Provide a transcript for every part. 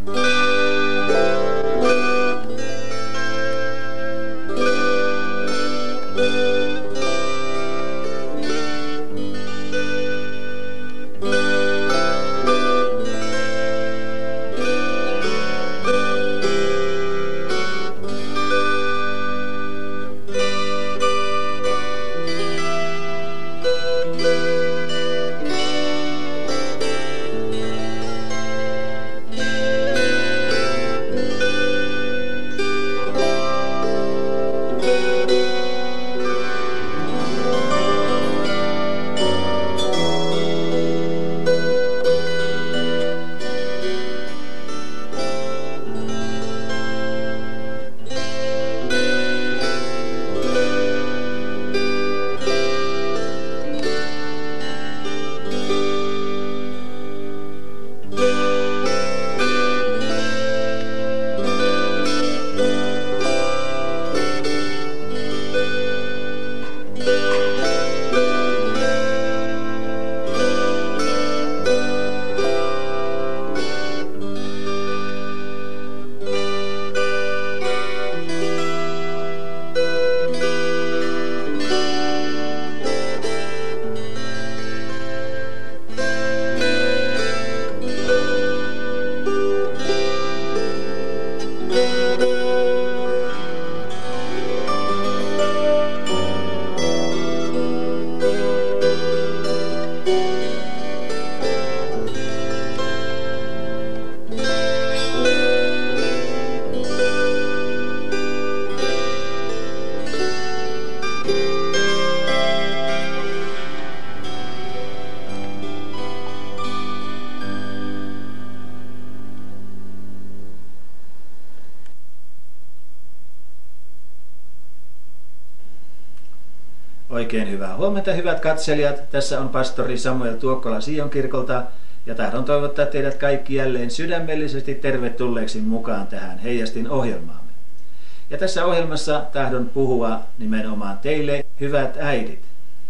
Oikein hyvää huomenta, hyvät katselijat. Tässä on pastori Samuel Tuokkola Sionkirkolta ja tahdon toivottaa teidät kaikki jälleen sydämellisesti tervetulleeksi mukaan tähän Heijastin ohjelmaamme. Ja tässä ohjelmassa tahdon puhua nimenomaan teille, hyvät äidit.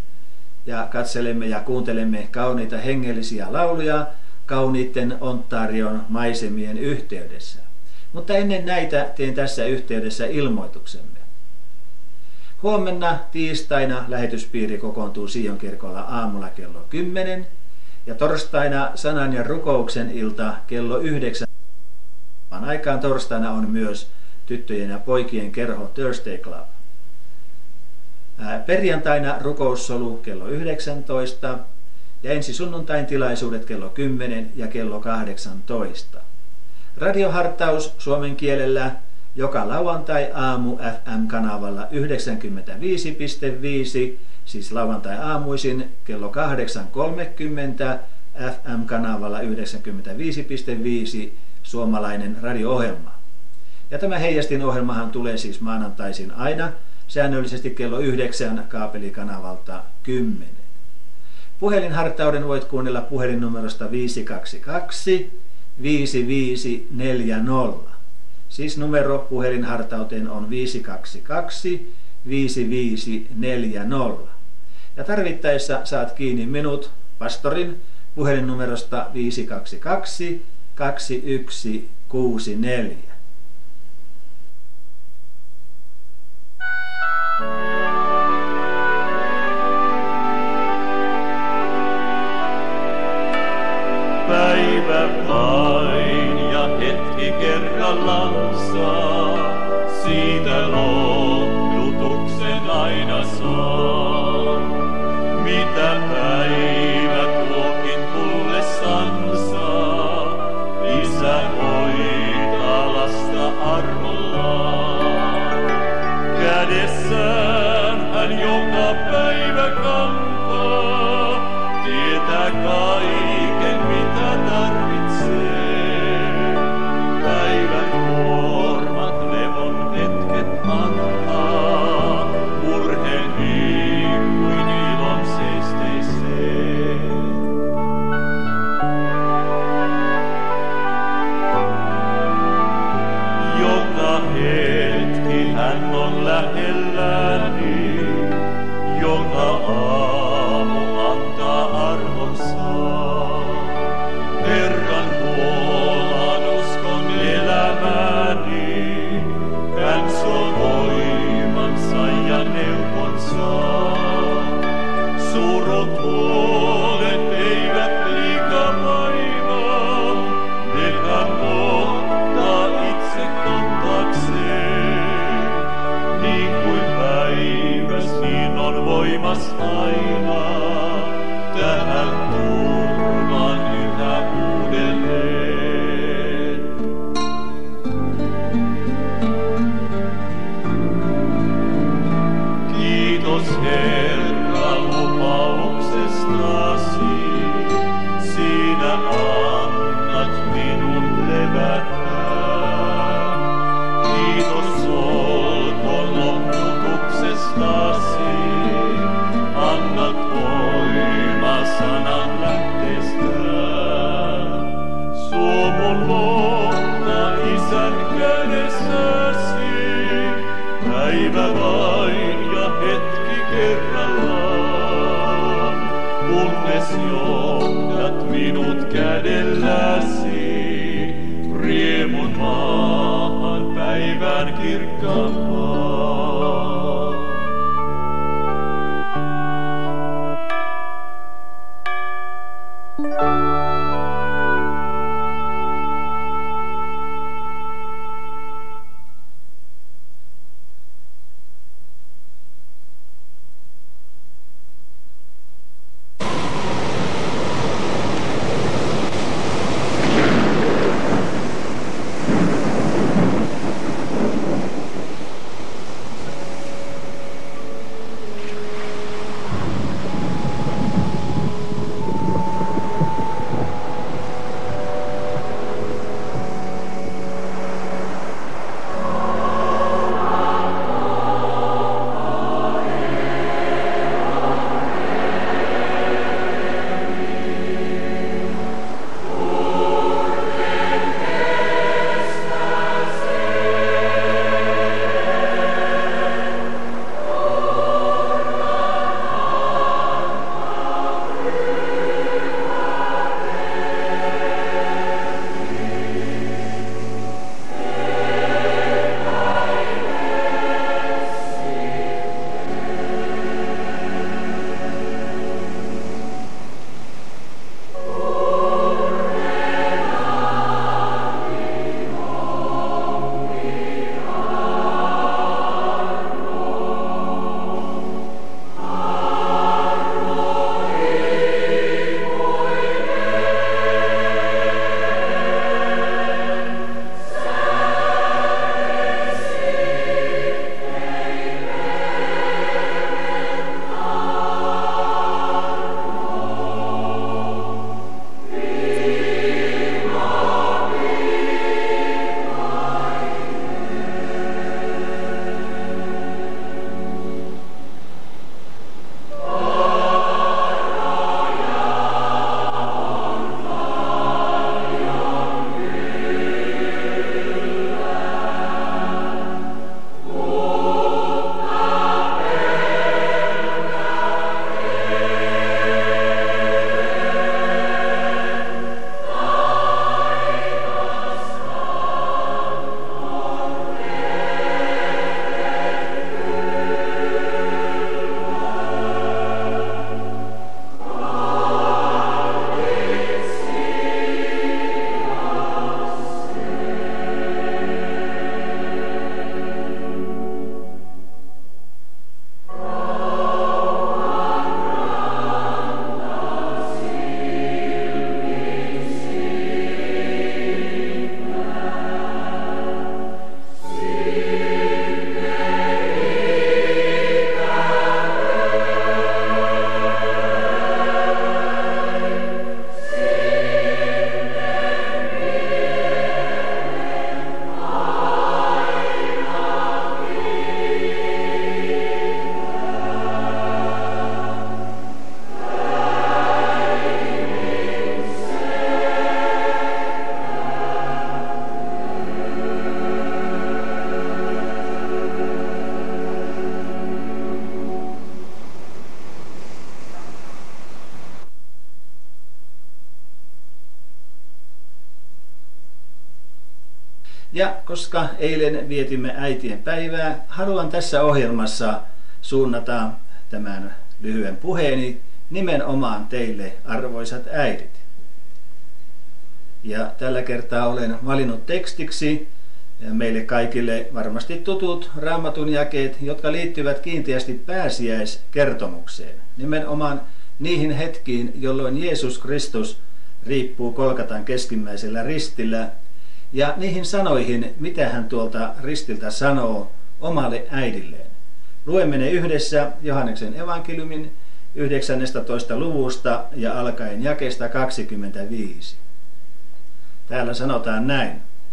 Ja katselemme ja kuuntelemme kauniita hengellisiä lauluja kauniitten Ontarion maisemien yhteydessä. Mutta ennen näitä teen tässä yhteydessä ilmoituksemme. Huomenna tiistaina lähetyspiiri kokoontuu Sionkirkolla aamulla kello 10 ja torstaina sanan ja rukouksen ilta kello 9. Aikaan torstaina on myös tyttöjen ja poikien kerho Thursday Club. Perjantaina rukoussolu kello 19 ja ensi sunnuntain tilaisuudet kello 10 ja kello 18. Radiohartaus suomen kielellä joka lauantai aamu FM-kanavalla 95,5, siis lauantai aamuisin kello 8.30 FM-kanavalla 95,5 suomalainen radio-ohjelma. Ja tämä Heijastin ohjelmahan tulee siis maanantaisin aina säännöllisesti kello 9 kaapelikanavalta 10. Puhelinhartauden voit kuunnella puhelinnumerosta 522 5540. Siis numero puhelinhartauteen on 522 5540. Ja tarvittaessa saat kiinni minut, pastorin, puhelinnumerosta 522 2164. Päivä vain ja hetki kerrallansa, siitä lohdutuksen aina saa. Mitä päivä tuokin tullessansa, Isä hoitaa lasta armollaan. Kädessään hän joka päivä kantaa, tietää kaiken mitä tarvitsee. Päivän kuormat levon hetket antaa, murhe niin kuin ilon seisteiseen. Joka hetki hän on lähelläni, joka taivas aina, tähän turvan yhä uudelleen. Kiitos Herra lupauksestasi, sinä annat minun levätä. Kiitos olkoon lohdutuksestasi, annat voima sanan lähteestä. Suo mun lohta Isän kädessäsi, päivä vain ja hetki kerrallaan, kunnes johdat minut kädelläsi, riemun maahan päivän kirkkaampaan. Ja koska eilen vietimme äitien päivää, haluan tässä ohjelmassa suunnata tämän lyhyen puheeni nimenomaan teille, arvoisat äidit. Ja tällä kertaa olen valinnut tekstiksi meille kaikille varmasti tutut Raamatun jakeet, jotka liittyvät kiinteästi pääsiäiskertomukseen. Nimenomaan niihin hetkiin, jolloin Jeesus Kristus riippuu Golgatan keskimmäisellä ristillä, ja niihin sanoihin, mitä hän tuolta ristiltä sanoo omalle äidilleen. Luemme ne yhdessä Johanneksen evankeliumin 19. luvusta ja alkaen jakeesta 25. Täällä sanotaan näin.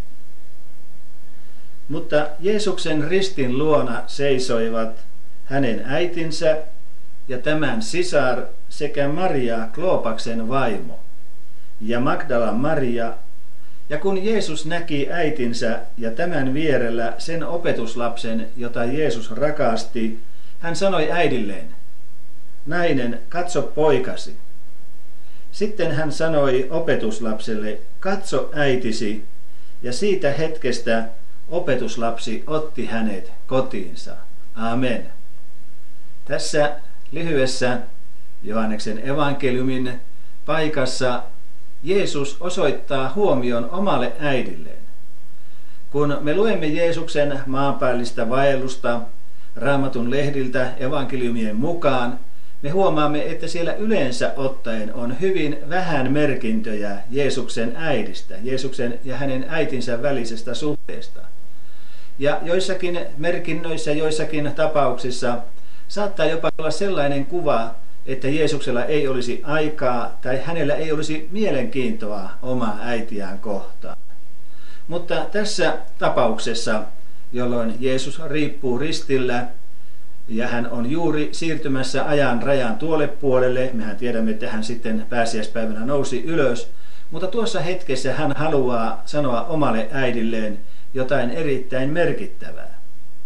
Mutta Jeesuksen ristin luona seisoivat hänen äitinsä ja tämän sisar sekä Maria Kloopaksen vaimo ja Magdalan Maria. Ja kun Jeesus näki äitinsä ja tämän vierellä sen opetuslapsen, jota Jeesus rakasti, hän sanoi äidilleen, nainen, katso poikasi. Sitten hän sanoi opetuslapselle, katso äitisi, ja siitä hetkestä opetuslapsi otti hänet kotiinsa. Amen. Tässä lyhyessä Johanneksen evankeliumin paikassa Jeesus osoittaa huomion omalle äidilleen. Kun me luemme Jeesuksen maanpäällistä vaellusta Raamatun lehdiltä evankeliumien mukaan, me huomaamme, että siellä yleensä ottaen on hyvin vähän merkintöjä Jeesuksen äidistä, Jeesuksen ja hänen äitinsä välisestä suhteesta. Ja joissakin merkinnöissä, joissakin tapauksissa saattaa jopa olla sellainen kuva, että Jeesuksella ei olisi aikaa tai hänellä ei olisi mielenkiintoa omaa äitiään kohtaan. Mutta tässä tapauksessa, jolloin Jeesus riippuu ristillä ja hän on juuri siirtymässä ajan rajan tuolle puolelle, mehän tiedämme, että hän sitten pääsiäispäivänä nousi ylös, mutta tuossa hetkessä hän haluaa sanoa omalle äidilleen jotain erittäin merkittävää.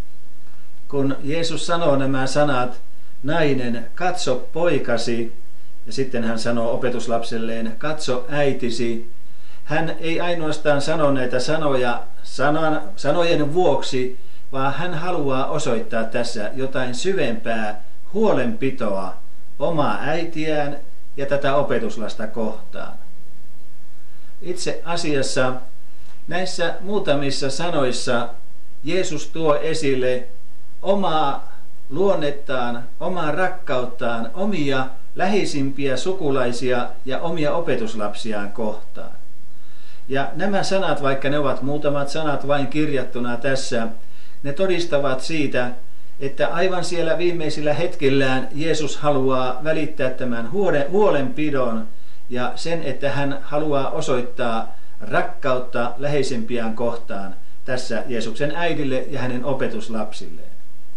Kun Jeesus sanoo nämä sanat, nainen, katso poikasi, ja sitten hän sanoo opetuslapselleen, katso äitisi. Hän ei ainoastaan sano näitä sanoja sanojen vuoksi, vaan hän haluaa osoittaa tässä jotain syvempää huolenpitoa omaa äitiään ja tätä opetuslasta kohtaan. Itse asiassa näissä muutamissa sanoissa Jeesus tuo esille omaa luonnettaan, omaa rakkauttaan, omia läheisimpiä sukulaisia ja omia opetuslapsiaan kohtaan. Ja nämä sanat, vaikka ne ovat muutamat sanat vain kirjattuna tässä, ne todistavat siitä, että aivan siellä viimeisillä hetkillään Jeesus haluaa välittää tämän huolenpidon ja sen, että hän haluaa osoittaa rakkautta läheisimpiään kohtaan tässä Jeesuksen äidille ja hänen opetuslapsilleen.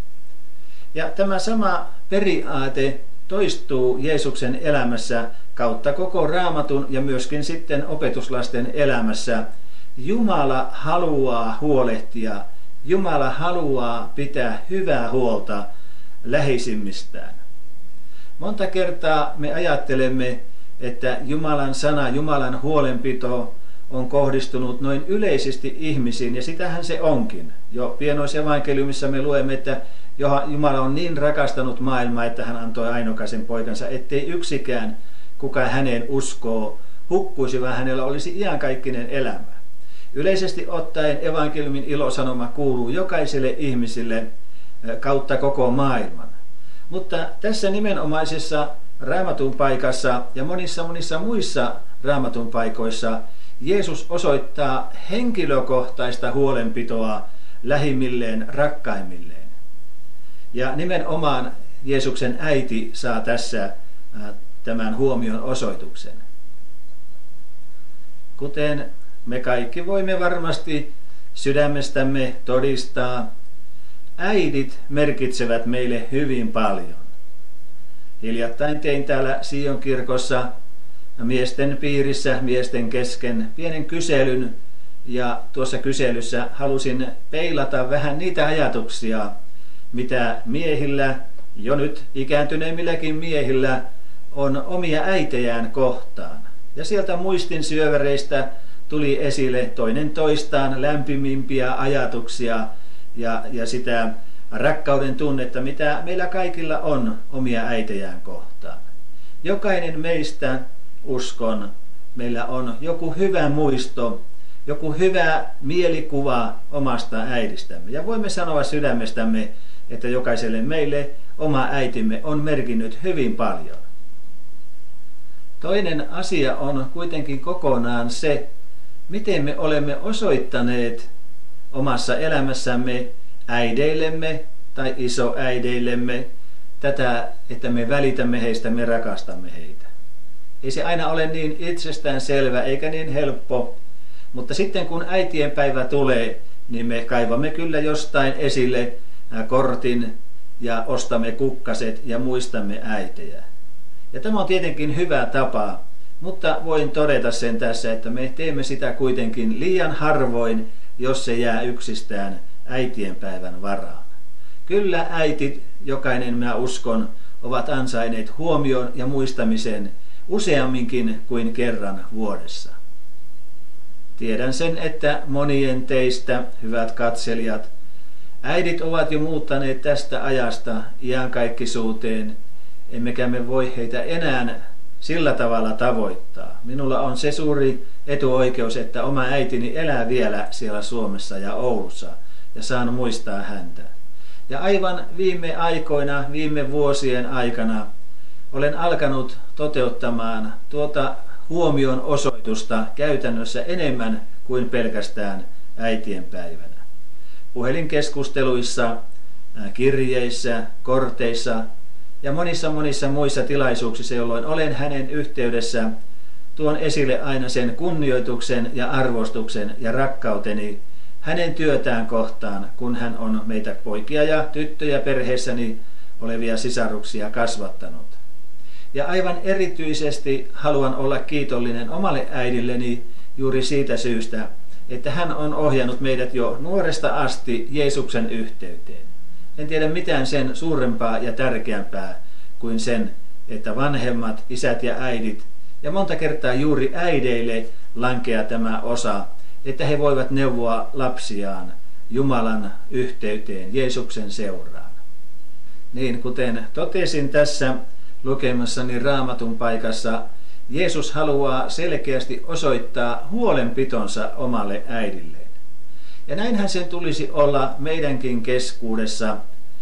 Ja tämä sama periaate toistuu Jeesuksen elämässä kautta koko Raamatun ja myöskin sitten opetuslasten elämässä. Jumala haluaa huolehtia, Jumala haluaa pitää hyvää huolta läheisimmistään. Monta kertaa me ajattelemme, että Jumalan sana, Jumalan huolenpito on kohdistunut noin yleisesti ihmisiin, ja sitähän se onkin. Jo pienoisevankeliumissa me luemme, että Jumala on niin rakastanut maailmaa, että hän antoi ainokaisen poikansa, ettei yksikään, kuka häneen uskoo, hukkuisi, vaan hänellä olisi iankaikkinen elämä. Yleisesti ottaen evankeliumin ilosanoma kuuluu jokaiselle ihmiselle kautta koko maailman. Mutta tässä nimenomaisessa Raamatun paikassa ja monissa muissa Raamatun paikoissa Jeesus osoittaa henkilökohtaista huolenpitoa lähimmilleen, rakkaimmilleen. Ja nimenomaan Jeesuksen äiti saa tässä tämän huomion osoituksen. Kuten me kaikki voimme varmasti sydämestämme todistaa, äidit merkitsevät meille hyvin paljon. Hiljattain tein täällä Sion kirkossa miesten piirissä, miesten kesken pienen kyselyn, ja tuossa kyselyssä halusin peilata vähän niitä ajatuksia, mitä miehillä, jo nyt ikääntyneemmilläkin miehillä, on omia äitejään kohtaan. Ja sieltä muistin syövereistä tuli esille toinen toistaan lämpimimpiä ajatuksia ja sitä rakkauden tunnetta, mitä meillä kaikilla on omia äitejään kohtaan. Jokainen meistä, uskon, meillä on joku hyvä muisto joku hyvä mielikuva omasta äidistämme. Ja voimme sanoa sydämestämme, että jokaiselle meille oma äitimme on merkinnyt hyvin paljon. Toinen asia on kuitenkin kokonaan se, miten me olemme osoittaneet omassa elämässämme äideillemme tai isoäideillemme tätä, että me välitämme heistä, me rakastamme heitä. Ei se aina ole niin itsestään selvä eikä niin helppo, mutta sitten kun äitien päivä tulee, niin me kaivamme kyllä jostain esille kortin ja ostamme kukkaset ja muistamme äitejä. Ja tämä on tietenkin hyvä tapa, mutta voin todeta sen tässä, että me teemme sitä kuitenkin liian harvoin, jos se jää yksistään äitien päivän varaan. Kyllä äitit, jokainen minä uskon, ovat ansainneet huomion ja muistamisen useamminkin kuin kerran vuodessa. Tiedän sen, että monien teistä, hyvät katselijat, äidit ovat jo muuttaneet tästä ajasta iankaikkisuuteen, emmekä me voi heitä enää sillä tavalla tavoittaa. Minulla on se suuri etuoikeus, että oma äitini elää vielä siellä Suomessa ja Oulussa ja saan muistaa häntä. Ja aivan viime aikoina, viime vuosien aikana olen alkanut toteuttamaan tuota huomion osoitusta käytännössä enemmän kuin pelkästään äitien päivänä. Puhelinkeskusteluissa, kirjeissä, korteissa ja monissa muissa tilaisuuksissa, jolloin olen hänen yhteydessä, tuon esille aina sen kunnioituksen ja arvostuksen ja rakkauteni hänen työtään kohtaan, kun hän on meitä poikia ja tyttöjä perheessäni olevia sisaruksia kasvattanut. Ja aivan erityisesti haluan olla kiitollinen omalle äidilleni juuri siitä syystä, että hän on ohjannut meidät jo nuoresta asti Jeesuksen yhteyteen. En tiedä mitään sen suurempaa ja tärkeämpää kuin sen, että vanhemmat, isät ja äidit, ja monta kertaa juuri äideille lankeaa tämä osa, että he voivat neuvoa lapsiaan Jumalan yhteyteen, Jeesuksen seuraan. Niin, kuten totesin tässä lukemassani Raamatun paikassa, Jeesus haluaa selkeästi osoittaa huolenpitonsa omalle äidilleen. Ja näinhän sen tulisi olla meidänkin keskuudessa,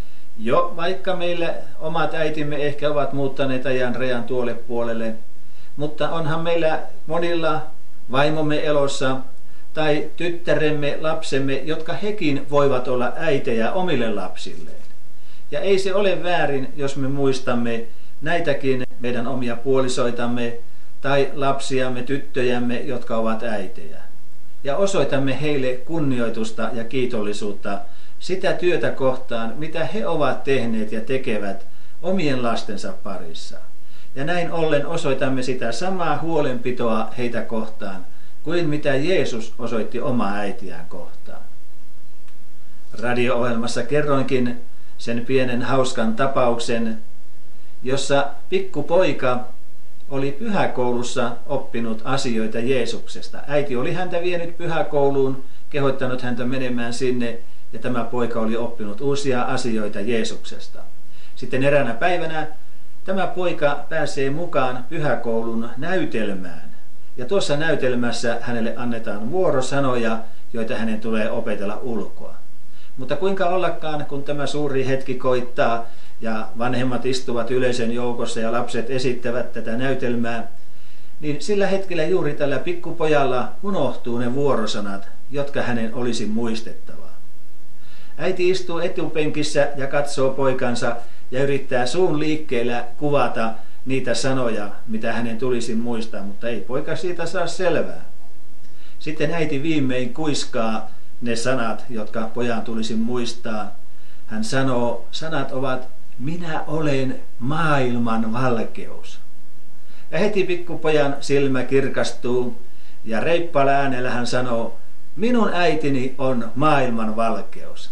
jo vaikka meillä omat äitimme ehkä ovat muuttaneet ajan rajan tuolle puolelle, mutta onhan meillä monilla vaimomme elossa tai tyttäremme, lapsemme, jotka hekin voivat olla äitejä omille lapsilleen. Ja ei se ole väärin, jos me muistamme näitäkin meidän omia puolisoitamme tai lapsiamme, tyttöjämme, jotka ovat äitejä. Ja osoitamme heille kunnioitusta ja kiitollisuutta sitä työtä kohtaan, mitä he ovat tehneet ja tekevät omien lastensa parissa. Ja näin ollen osoitamme sitä samaa huolenpitoa heitä kohtaan, kuin mitä Jeesus osoitti omaa äitiään kohtaan. Radio-ohjelmassa kerroinkin sen pienen hauskan tapauksen, jossa pikkupoika oli pyhäkoulussa oppinut asioita Jeesuksesta. Äiti oli häntä vienyt pyhäkouluun, kehottanut häntä menemään sinne, ja tämä poika oli oppinut uusia asioita Jeesuksesta. Sitten eräänä päivänä tämä poika pääsee mukaan pyhäkoulun näytelmään. Ja tuossa näytelmässä hänelle annetaan vuorosanoja, joita hänen tulee opetella ulkoa. Mutta kuinka ollakaan, kun tämä suuri hetki koittaa ja vanhemmat istuvat yleisön joukossa ja lapset esittävät tätä näytelmää, niin sillä hetkellä juuri tällä pikkupojalla unohtuu ne vuorosanat, jotka hänen olisi muistettava. Äiti istuu etupenkissä ja katsoo poikansa ja yrittää suun liikkeellä kuvata niitä sanoja, mitä hänen tulisi muistaa, mutta ei poika siitä saa selvää. Sitten äiti viimein kuiskaa ne sanat, jotka pojan tulisi muistaa. Hän sanoo, sanat ovat, minä olen maailman valkeus. Ja heti pikkupojan silmä kirkastuu ja reippaalla äänellä hän sanoo, minun äitini on maailman valkeus.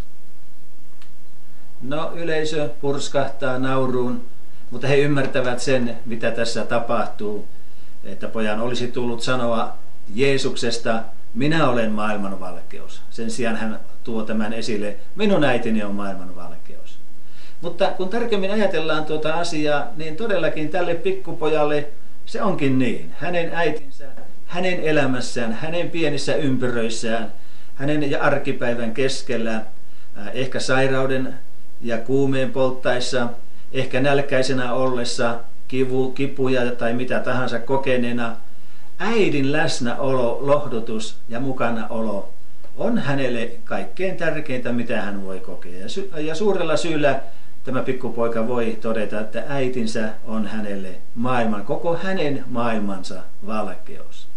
No, yleisö purskahtaa nauruun, mutta he ymmärtävät sen, mitä tässä tapahtuu, että pojan olisi tullut sanoa Jeesuksesta, minä olen maailman valkeus. Sen sijaan hän tuo tämän esille, minun äitini on maailman valkeus. Mutta kun tarkemmin ajatellaan tuota asiaa, niin todellakin tälle pikkupojalle se onkin niin. Hänen äitinsä hänen elämässään, hänen pienissä ympyröissään, hänen arkipäivän keskellä, ehkä sairauden ja kuumeen polttaessa, ehkä nälkäisenä ollessa, kipuja tai mitä tahansa kokeneena. Äidin läsnäolo, lohdutus ja mukanaolo on hänelle kaikkein tärkeintä, mitä hän voi kokea. Ja suurella syyllä tämä pikkupoika voi todeta, että äitinsä on hänelle koko hänen maailmansa valkeus.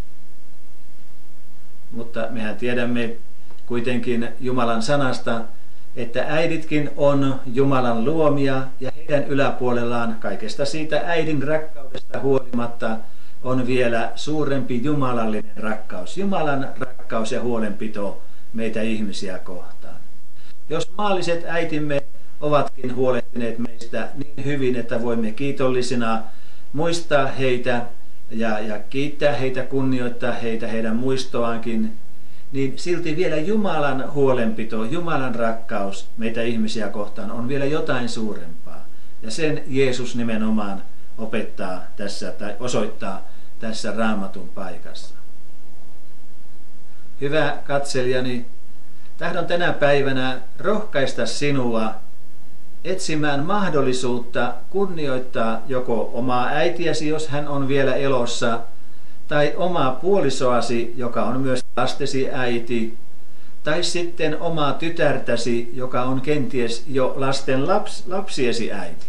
Mutta mehän tiedämme kuitenkin Jumalan sanasta, että äiditkin on Jumalan luomia ja heidän yläpuolellaan kaikesta siitä äidin rakkaudesta huolimatta on vielä suurempi jumalallinen rakkaus. Jumalan rakkaus ja huolenpito meitä ihmisiä kohtaan. Jos maalliset äitimme ovatkin huolehtineet meistä niin hyvin, että voimme kiitollisina muistaa heitä ja kiittää heitä, kunnioittaa heitä, heidän muistoaankin, niin silti vielä Jumalan huolenpito, Jumalan rakkaus meitä ihmisiä kohtaan on vielä jotain suurempaa. Ja sen Jeesus nimenomaan opettaa tässä tai osoittaa tässä Raamatun paikassa. Hyvä katselijani, tahdon tänä päivänä rohkaista sinua etsimään mahdollisuutta kunnioittaa joko omaa äitiäsi, jos hän on vielä elossa, tai omaa puolisoasi, joka on myös lastesi äiti, tai sitten omaa tytärtäsi, joka on kenties jo lasten lapsiesi äiti.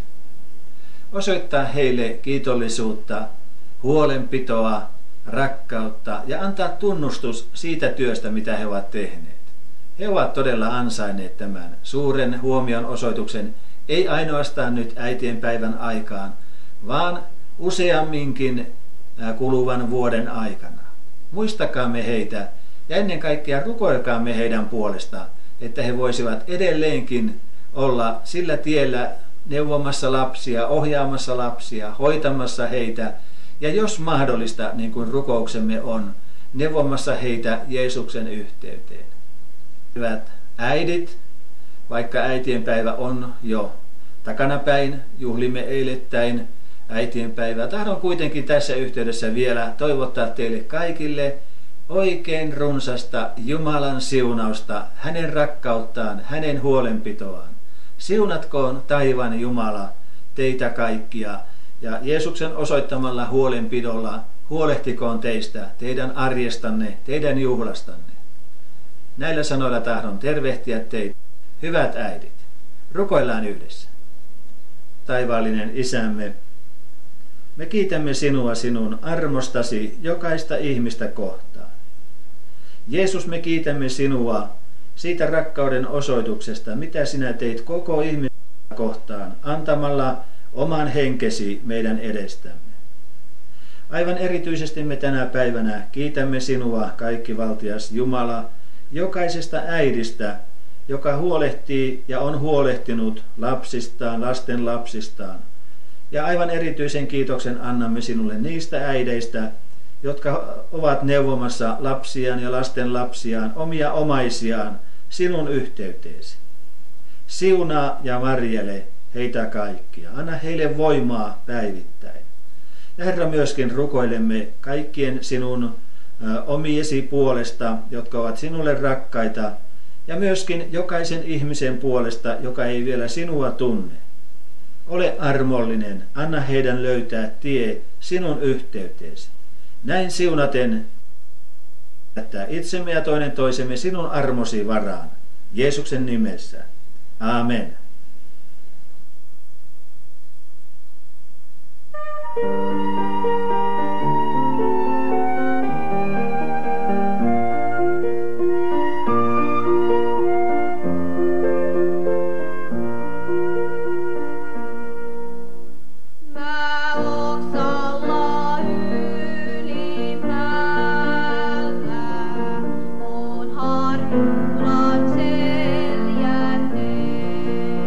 Osoittaa heille kiitollisuutta, huolenpitoa, rakkautta ja antaa tunnustus siitä työstä, mitä he ovat tehneet. He ovat todella ansainneet tämän suuren huomion osoituksen, ei ainoastaan nyt äitienpäivän aikaan, vaan useamminkin kuluvan vuoden aikana. Muistakaamme heitä ja ennen kaikkea rukoilkaamme heidän puolestaan, että he voisivat edelleenkin olla sillä tiellä neuvomassa lapsia, ohjaamassa lapsia, hoitamassa heitä ja jos mahdollista, niin kuin rukouksemme on, neuvomassa heitä Jeesuksen yhteyteen. Hyvät äidit, vaikka äitienpäivä on jo takanapäin, juhlimme eilettäin äitienpäivää. Tahdon kuitenkin tässä yhteydessä vielä toivottaa teille kaikille oikein runsasta Jumalan siunausta, hänen rakkauttaan, hänen huolenpitoaan. Siunatkoon taivaan Jumala teitä kaikkia ja Jeesuksen osoittamalla huolenpidolla huolehtikoon teistä, teidän arjestanne, teidän juhlastanne. Näillä sanoilla tahdon tervehtiä teitä, hyvät äidit. Rukoillaan yhdessä. Taivaallinen Isämme, me kiitämme sinua sinun armostasi jokaista ihmistä kohtaan. Jeesus, me kiitämme sinua siitä rakkauden osoituksesta, mitä sinä teit koko ihmistä kohtaan, antamalla oman henkesi meidän edestämme. Aivan erityisesti me tänä päivänä kiitämme sinua, kaikkivaltias Jumala, jokaisesta äidistä, joka huolehtii ja on huolehtinut lapsistaan, lasten lapsistaan. Ja aivan erityisen kiitoksen annamme sinulle niistä äideistä, jotka ovat neuvomassa lapsiaan ja lasten lapsiaan, omia omaisiaan, sinun yhteyteesi. Siunaa ja varjele heitä kaikkia. Anna heille voimaa päivittäin. Ja Herra, myöskin rukoilemme kaikkien sinun omiesi puolesta, jotka ovat sinulle rakkaita, ja myöskin jokaisen ihmisen puolesta, joka ei vielä sinua tunne. Ole armollinen, anna heidän löytää tie sinun yhteyteesi. Näin siunaten jättää itsemme ja toinen toisemme sinun armosi varaan. Jeesuksen nimessä. Amen. Harjulan seljänne.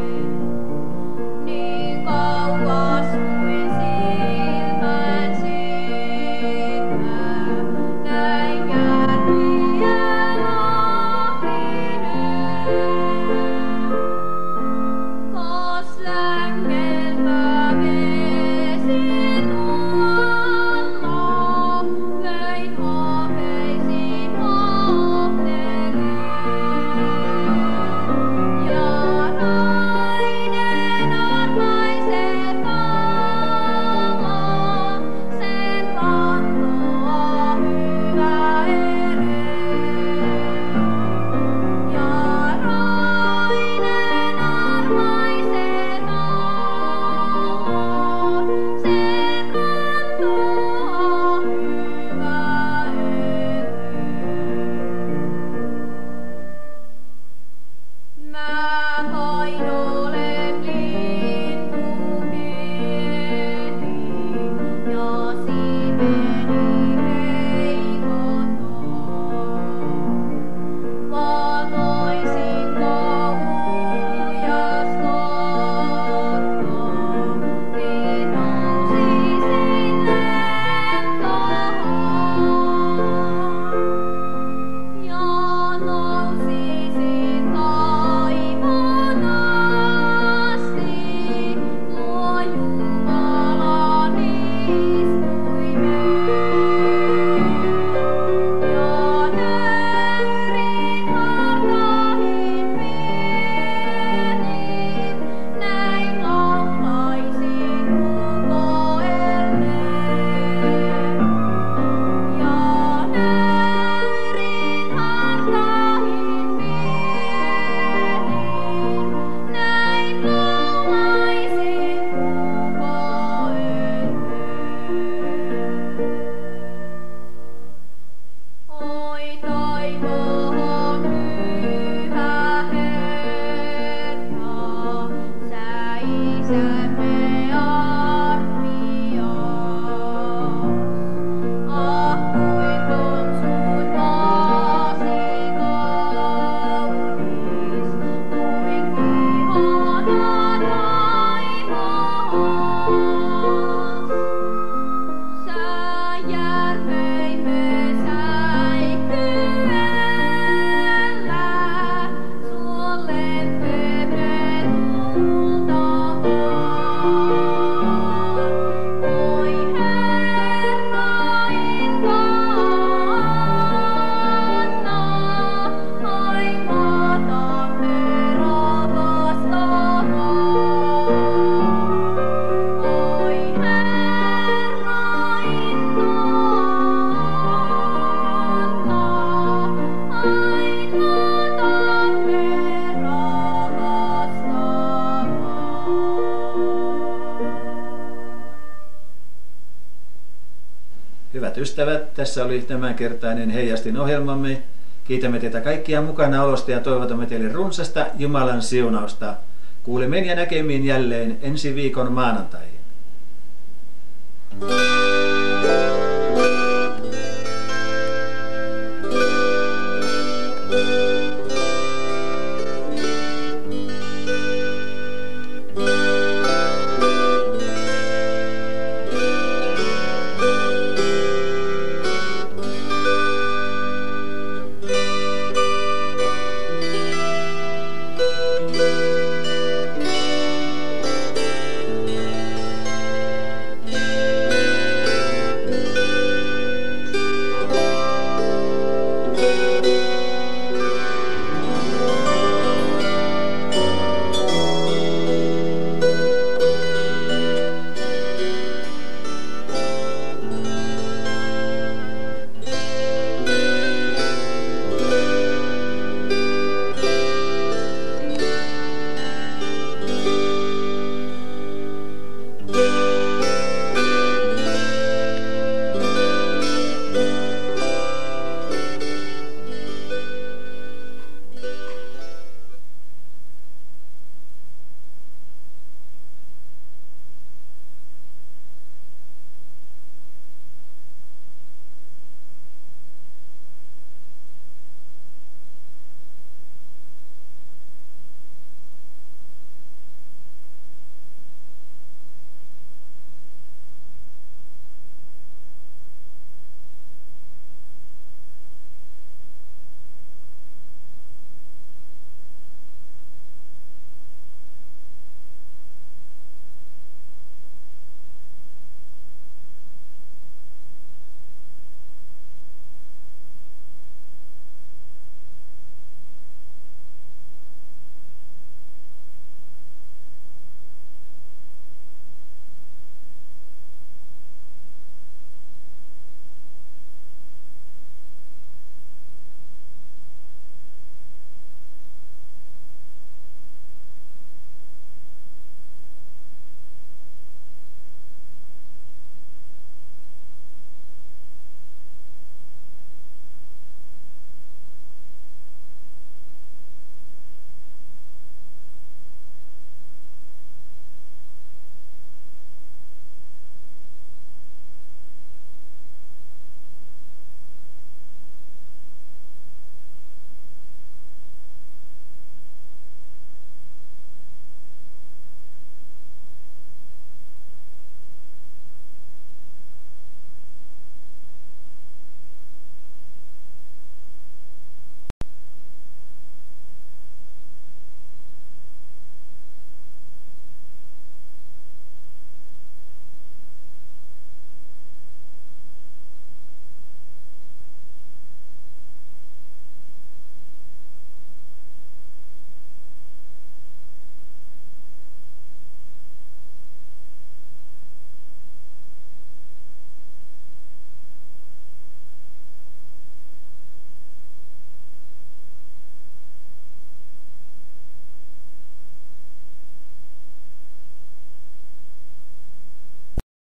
ystävät, tässä oli tämänkertainen Heijastin ohjelmamme. Kiitämme teitä kaikkia mukana olosta ja toivotamme teille runsasta Jumalan siunausta. Kuulemiin ja näkemiin jälleen ensi viikon maanantaihin.